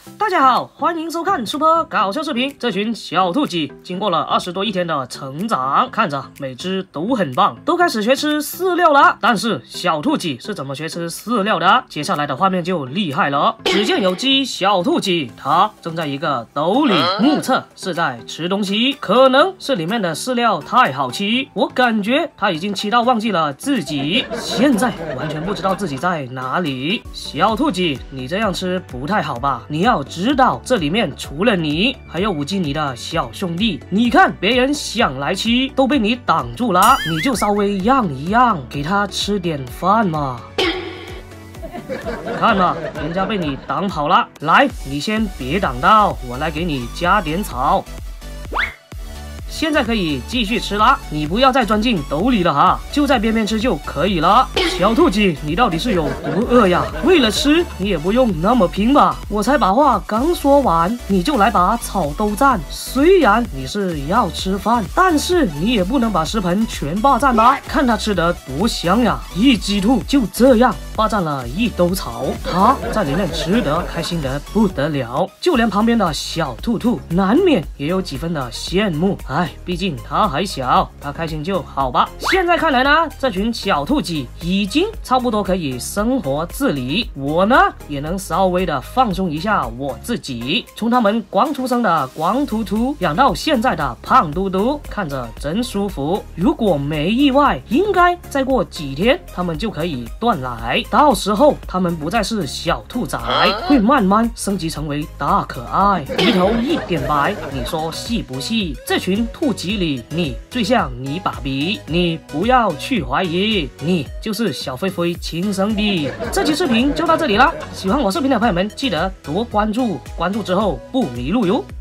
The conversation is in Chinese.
大家好，欢迎收看 Super 搞笑视频。这群小兔鸡经过了20多一天的成长，看着每只都很棒，都开始学吃饲料了。但是小兔鸡是怎么学吃饲料的？接下来的画面就厉害了。只见有只小兔鸡，它正在一个兜里目测是在吃东西，可能是里面的饲料太好吃，我感觉它已经吃到忘记了自己，现在完全不知道自己在哪里。小兔鸡，你这样吃不太好吧？你要知道，这里面除了你，还有5只你的小兄弟。你看，别人想来吃，都被你挡住了，你就稍微让一让，给他吃点饭嘛。看嘛，人家被你挡跑了。来，你先别挡道，我来给你加点草。现在可以继续吃啦，你不要再钻进兜里了哈，就在边边吃就可以了。小兔鸡，你到底是有多饿呀？为了吃，你也不用那么拼吧？我才把话刚说完，你就来把草都占。虽然你是要吃饭，但是你也不能把食盆全霸占吧？看它吃得多香呀！一只兔就这样霸占了一兜草，它在里面吃得开心得不得了，就连旁边的小兔兔难免也有几分的羡慕。哎，毕竟它还小，它开心就好吧。现在看来呢，这群小兔鸡已经差不多可以生活自理，我呢也能稍微的放松一下我自己。从他们刚出生的光秃秃养到现在的胖嘟嘟，看着真舒服。如果没意外，应该再过几天他们就可以断奶，到时候他们不再是小兔崽，会慢慢升级成为大可爱，鱼头一点白，你说细不细？这群兔鸡里，你最像你爸比，你不要去怀疑，你就是小飞飞亲生的。这期视频就到这里了，喜欢我视频的朋友们记得多关注，关注之后不迷路哟。